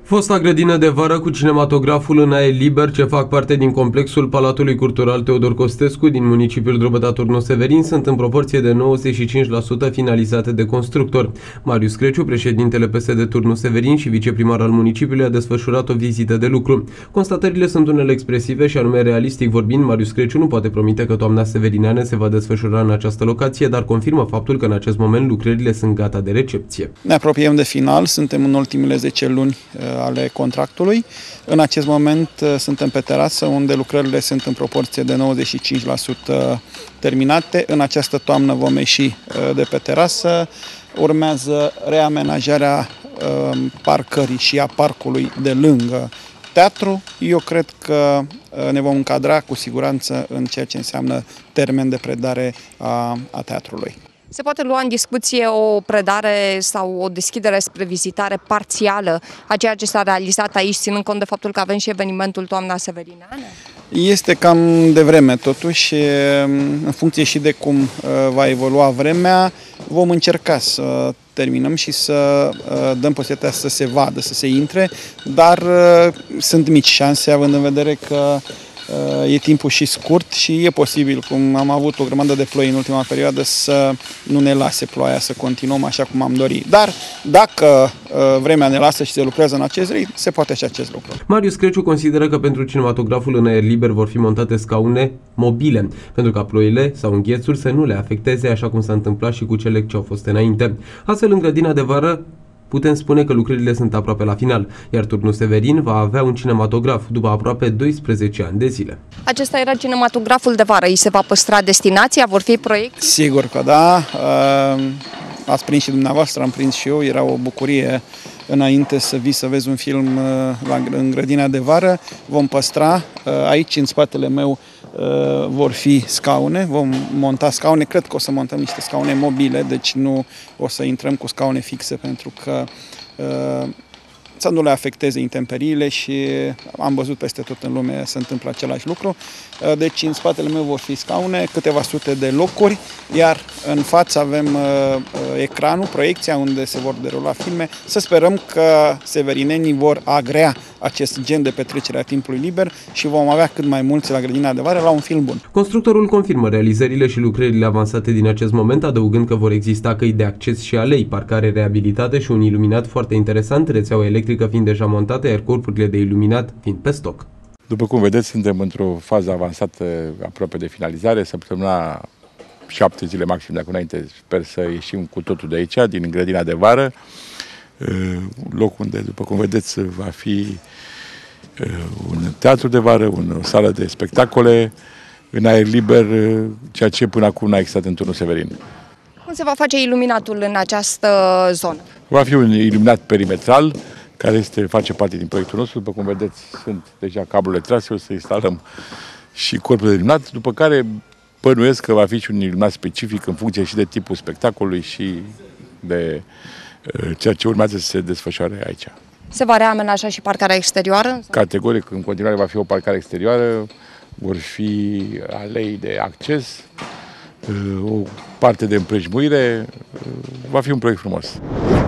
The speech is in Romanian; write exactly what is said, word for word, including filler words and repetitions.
Fosta grădină de vară cu cinematograful în aer liber, ce fac parte din complexul Palatului Cultural Teodor Costescu din municipiul Drobeta Turnul Severin, sunt în proporție de nouăzeci și cinci la sută finalizate de constructor. Marius Creciu, președintele P S D Turnul Severin și viceprimar al municipiului, a desfășurat o vizită de lucru. Constatările sunt unele expresive și anume, realistic vorbind, Marius Creciu nu poate promite că toamna severineană se va desfășura în această locație, dar confirmă faptul că în acest moment lucrările sunt gata de recepție. Ne apropiem de final, suntem în ultimele zece luni ale contractului. În acest moment suntem pe terasă, unde lucrările sunt în proporție de nouăzeci și cinci la sută terminate. În această toamnă vom ieși de pe terasă. Urmează reamenajarea parcării și a parcului de lângă teatru. Eu cred că ne vom încadra cu siguranță în ceea ce înseamnă termen de predare a, a teatrului. Se poate lua în discuție o predare sau o deschidere spre vizitare parțială a ceea ce s-a realizat aici, ținând cont de faptul că avem și evenimentul Toamna Severineană? Este cam de vreme, totuși, în funcție și de cum va evolua vremea, vom încerca să terminăm și să dăm posibilitatea să se vadă, să se intre, dar sunt mici șanse, având în vedere că e timpul și scurt și e posibil, cum am avut o grămadă de ploi în ultima perioadă, să nu ne lase ploaia să continuăm așa cum am dorit. Dar dacă vremea ne lasă și se lucrează în acest ritm, se poate și acest lucru. Marius Creciu consideră că pentru cinematograful în aer liber vor fi montate scaune mobile, pentru ca ploile sau înghețuri să nu le afecteze, așa cum s-a întâmplat și cu cele ce au fost înainte. Astfel, în grădina de vară, putem spune că lucrările sunt aproape la final, iar Turnul Severin va avea un cinematograf după aproape doisprezece ani de zile. Acesta era cinematograful de vară. Îi se va păstra destinația? Vor fi proiecte? Sigur că da. Ați prins și dumneavoastră, am prins și eu. Era o bucurie înainte să vii să vezi un film în grădina de vară. Vom păstra. Aici, în spatele meu, vor fi scaune, vom monta scaune, cred că o să montăm niște scaune mobile, deci nu o să intrăm cu scaune fixe pentru că uh, să nu le afecteze intemperiile și am văzut peste tot în lume se întâmplă același lucru. Uh, deci în spatele meu vor fi scaune, câteva sute de locuri, iar în față avem uh, ecranul, proiecția unde se vor derula filme. Să sperăm că severinenii vor agrea acest gen de petrecere a timpului liber și vom avea cât mai mulți la grădina de vară la un film bun. Constructorul confirmă realizările și lucrările avansate din acest moment, adăugând că vor exista căi de acces și alei, parcare reabilitate și un iluminat foarte interesant, rețeaua electrică fiind deja montată, iar corpurile de iluminat fiind pe stoc. După cum vedeți, suntem într-o fază avansată, aproape de finalizare. Săptămâna șapte zile maxim de acum înainte sper să ieșim cu totul de aici, din grădina de vară. Loc unde, după cum vedeți, va fi un teatru de vară, o sală de spectacole în aer liber, ceea ce până acum n-a existat în Turnul Severin. Cum se va face iluminatul în această zonă? Va fi un iluminat perimetral, care este, face parte din proiectul nostru. După cum vedeți, sunt deja cablurile trase, o să instalăm și corpul de iluminat, după care bănuiesc că va fi și un iluminat specific în funcție și de tipul spectacolului și de ceea ce urmează să se desfășoare aici. Se va reamenaja și parcarea exterioară? Categoric, în continuare va fi o parcare exterioară, vor fi alei de acces, o parte de împrejmuire, va fi un proiect frumos.